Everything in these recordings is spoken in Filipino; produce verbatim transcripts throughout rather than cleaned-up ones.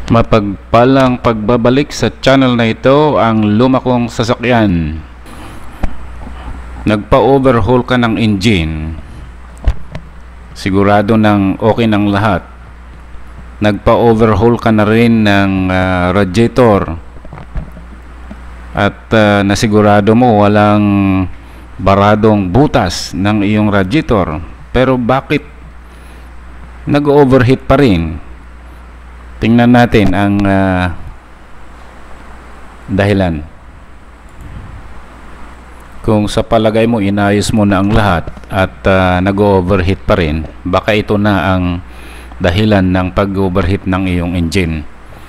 Mapagpalang pagbabalik sa channel na ito, ang luma kong sasakyan. Nagpa-overhaul ka ng engine, sigurado nang okay ng lahat. Nagpa-overhaul ka na rin ng uh, radiator at uh, nasigurado mo walang baradong butas ng iyong radiator, pero bakit nag-overheat pa rin? Tingnan natin ang uh, dahilan. Kung sa palagay mo inayos mo na ang lahat at uh, nag-overheat pa rin, baka ito na ang dahilan ng pag-overheat ng iyong engine.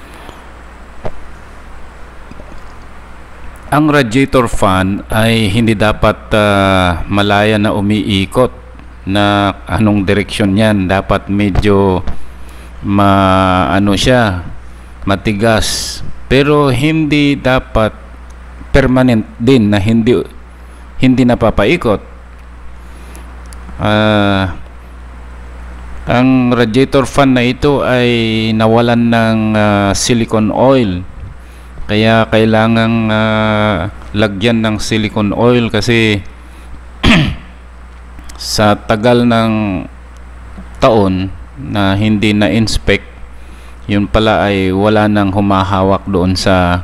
Ang radiator fan ay hindi dapat uh, malaya na umiikot na anong direksyon yan. Dapat medyo ma ano siya, matigas, pero hindi dapat permanent din na hindi hindi napapaikot. Uh, ang radiator fan na ito ay nawalan ng uh, silicone oil, kaya kailangang uh, lagyan ng silicone oil kasi sa tagal ng taon na hindi na-inspect, yun pala ay wala nang humahawak doon sa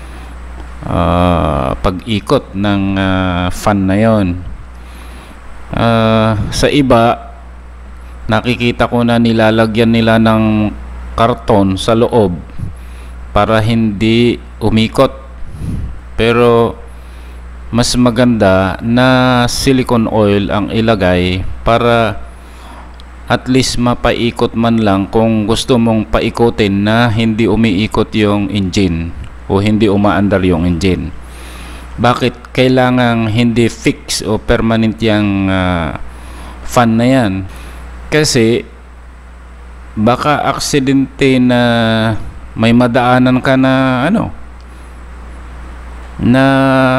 uh, pag-ikot ng uh, fan na yon. Uh, sa iba, nakikita ko na nilalagyan nila ng karton sa loob para hindi umikot, pero mas maganda na silicone oil ang ilagay para at least mapaikot man lang kung gusto mong paikutin na hindi umiikot yung engine o hindi umaandar yung engine. Bakit kailangang hindi fix o permanent yung uh, fan na yan? Kasi baka aksidente na may madaanan ka na ano, na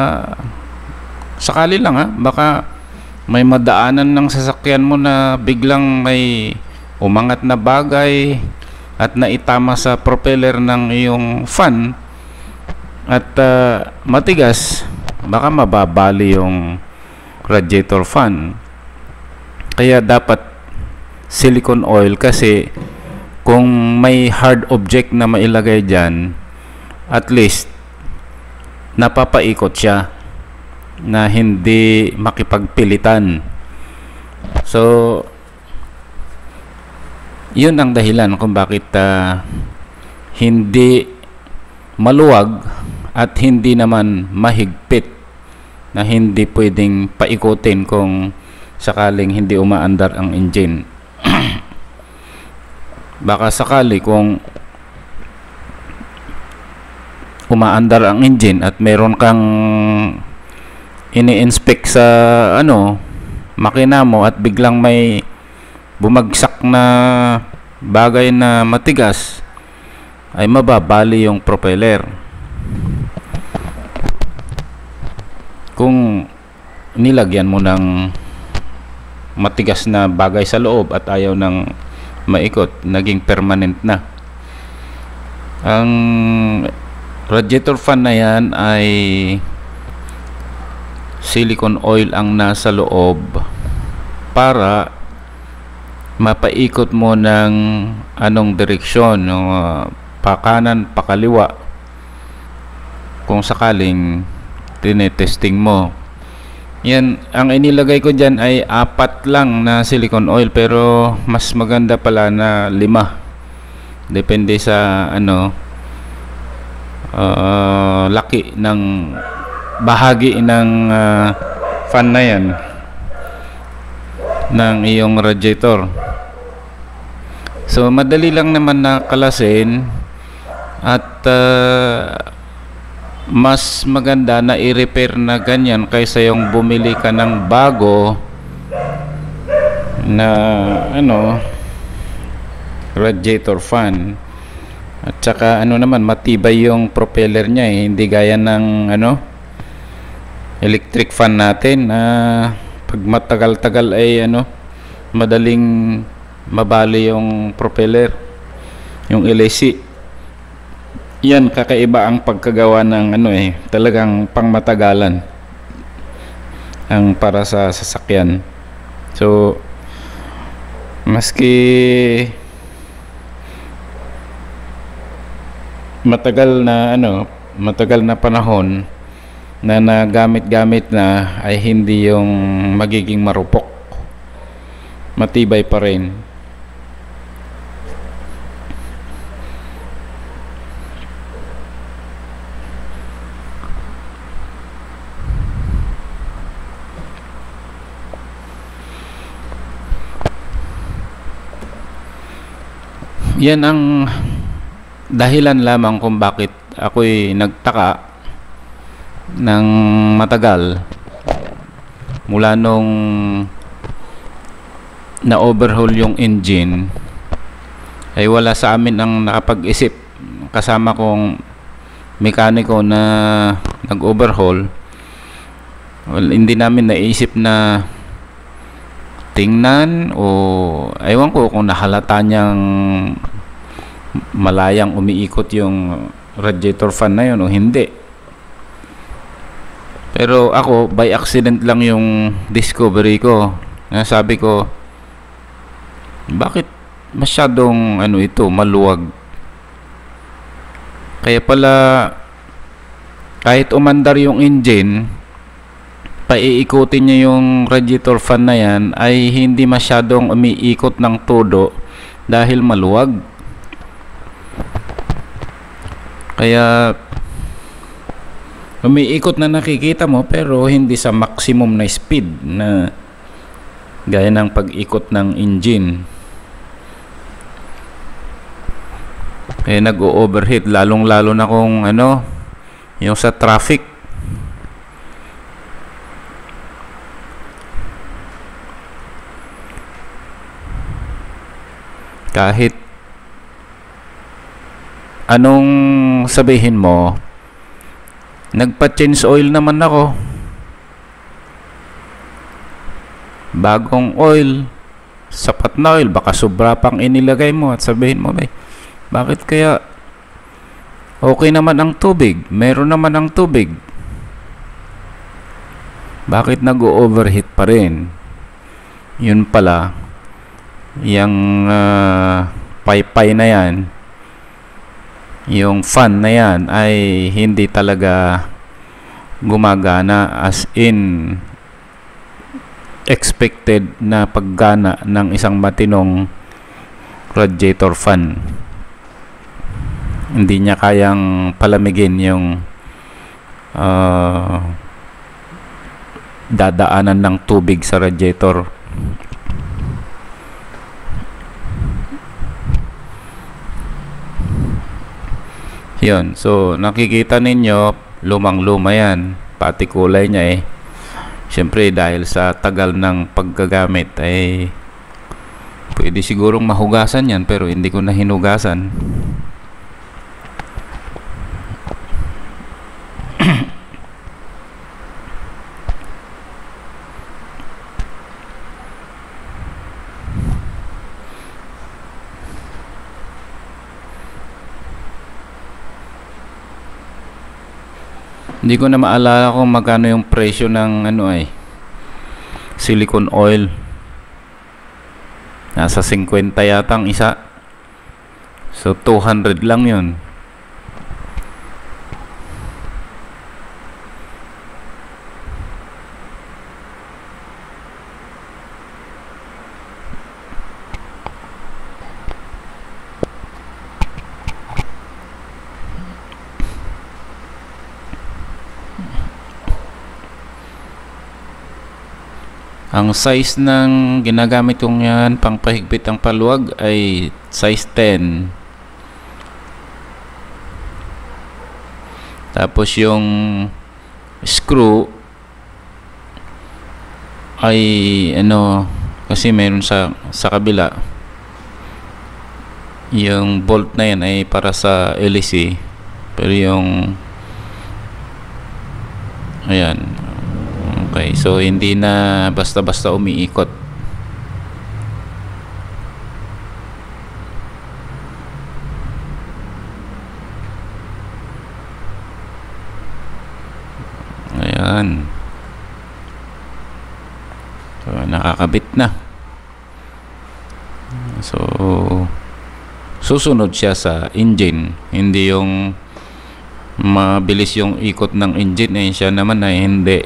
sakali lang ha, baka may madaanan ng sasakyan mo na biglang may umangat na bagay at naitama sa propeller ng iyong fan at uh, matigas, baka mababali yung radiator fan. Kaya dapat silicone oil, kasi kung may hard object na mailagay dyan, at least napapaikot siya na hindi makipagpilitan. So yun ang dahilan kung bakit uh, hindi maluwag at hindi naman mahigpit na hindi pwedeng paikutin kung sakaling hindi umaandar ang engine. Baka sakali kung umaandar ang engine at meron kang ini-inspect sa ano, makina mo at biglang may bumagsak na bagay na matigas, ay mababali yung propeller. Kung nilagyan mo ng matigas na bagay sa loob at ayaw ng maikot, naging permanent na. Ang radiator fan na yan ay silicone oil ang nasa loob para mapaikot mo ng anong direksyon, yung uh, pakanan, pakaliwa, kung sakaling tinetesting mo. Yan, ang inilagay ko dyan ay apat lang na silicone oil, pero mas maganda pala na lima, depende sa ano uh, laki ng bahagi ng uh, fan na yan ng iyong radiator. So madali lang naman na kalasin at uh, mas maganda na i-repair na ganyan kaysa yung bumili ka ng bago na ano radiator fan. At saka ano naman, matibay yung propeller niya eh, hindi gaya ng ano electric fan natin na uh, pag matagal-tagal ay ano madaling mabali yung propeller, yung L A C. Yan, kakaiba ang pagkagawa ng ano eh, talagang pangmatagalan ang para sa sasakyan. So, maski matagal na ano, matagal na panahon na nagamit-gamit na, ay hindi yung magiging marupok. Matibay pa rin. Yan ang dahilan lamang kung bakit ako'y nagtaka ng matagal mula nung na-overhaul yung engine, ay wala sa amin ang nakapag-isip kasama kong mekaniko na nag-overhaul. Well, hindi namin naisip na tingnan o ewan ko kung nahalata niyang malayang umiikot yung radiator fan na yun o hindi. Pero ako, by accident lang yung discovery ko. Sabi ko, bakit masyadong ano ito, maluwag? Kaya pala kahit umandar yung engine, paiikutin niya yung radiator fan na yan, ay hindi masyadong umiikot ng todo dahil maluwag. Kaya umiikot na nakikita mo, pero hindi sa maximum na speed na gaya ng pag-ikot ng engine. Kaya nag-o-overheat, lalong lalo na kung ano, yung sa traffic. Kahit anong sabihin mo, nagpa-change oil naman ako, bagong oil, sapat na oil, baka sobra pang inilagay mo at sabihin mo, bay, bakit kaya okay naman ang tubig, meron naman ang tubig, bakit nag-o-overheat pa rin? Yun pala, yung uh, paypay na yan, yung fan na yan, ay hindi talaga gumagana as in expected na paggana ng isang matinong radiator fan. Hindi niya kayang palamigin yung uh, dadaanan ng tubig sa radiator. Yun, so nakikita ninyo, lumang-luma yan, pati kulay niya eh. Siyempre dahil sa tagal ng paggagamit ay pwede sigurong mahugasan yan, pero hindi ko na hinugasan. Hindi ko na maalala kung magkano yung presyo ng ano ay silicone oil. Nasa fifty yata ang isa. So two hundred lang yun. Ang size ng ginagamit kong yan pang pahigpit ang paluwag ay size ten. Tapos yung screw ay ano, kasi meron sa sa kabila, yung bolt na yan ay para sa L E C, pero yung ayan. Okay, so hindi na basta-basta umiikot. Yan. So, nakakabit na. So, susunod siya sa engine. Hindi yung mabilis yung ikot ng engine, eh siya naman ay hindi.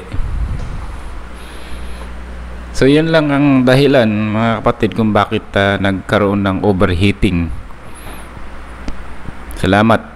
So yun lang ang dahilan, mga kapatid, kung bakit uh, nagkaroon ng overheating. Salamat.